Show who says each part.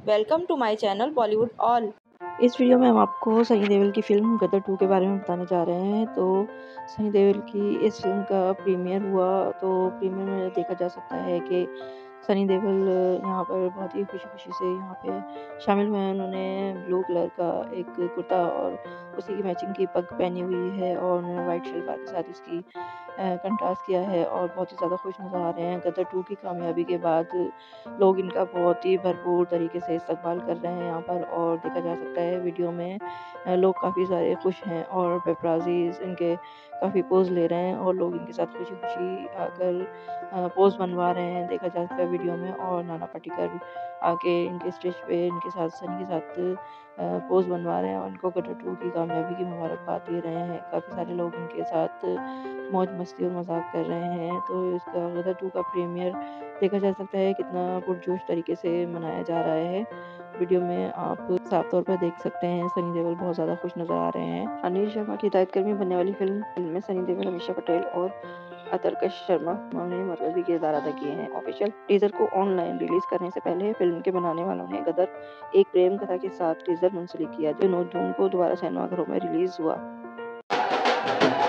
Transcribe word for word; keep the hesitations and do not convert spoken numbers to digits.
Speaker 1: Welcome to my channel Bollywood all.
Speaker 2: इस video में हम आपको सनी देओल की फ़िल्म गदर टू के बारे में बताने जा रहे हैं। तो सनी देओल की इस फ़िल्म का प्रीमियर हुआ, तो प्रीमियर में देखा जा सकता है कि सनी देओल यहाँ पर बहुत ही खुशी-खुशी से यहाँ पे शामिल हुए हैं। उन्होंने ब्लू कलर का एक कुर्ता और उसी की मैचिंग की पग पहनी हुई है और उन्होंने वाइट शलवार के साथ इसकी अ, कंट्रास्ट किया है और बहुत ही ज़्यादा खुश नज़र आ रहे हैं। गदर टू की कामयाबी के बाद लोग इनका बहुत ही भरपूर तरीके से इस्तकबाल कर रहे हैं यहाँ पर, और देखा जा सकता है वीडियो में अ, लोग काफ़ी सारे खुश हैं और पेपराज़ीज़ इनके काफ़ी पोज़ ले रहे हैं और लोग इनके साथ खुशी-खुशी आकर अ, पोज़ बनवा रहे हैं, देखा जा सकता है वीडियो में। और नाना पाटेकर आके इनके स्टेज पे इनके साथ सनी के साथ अ, पोज़ बनवा रहे हैं और इनको गदर टू की कामयाबी की मुबारकबाद दे रहे हैं। काफ़ी सारे लोग इनके साथ मौज मस्ती और मज़ाक कर रहे हैं। तो इसका गदर टू का प्रीमियर देखा जा सकता है कितना पुरजोश तरीके से मनाया जा रहा है। वीडियो में आप साफ तौर पर देख सकते हैं सनी देओल बहुत ज़्यादा खुश नज़र आ रहे हैं। अनिल शर्मा की हिदायतकारी में बनने वाली फिल्म फिल्म में सनी देओल, अमीषा पटेल और अतरकश शर्मा ने मरकज़ी किरदार अदा किए हैं। ऑफिशियल टीजर को ऑनलाइन रिलीज करने से पहले फिल्म के बनाने वालों ने गदर एक प्रेम कथा के साथ टीजर मुंसलिक किया, जो नौ जून को दोबारा सिनेमाघरों में रिलीज हुआ।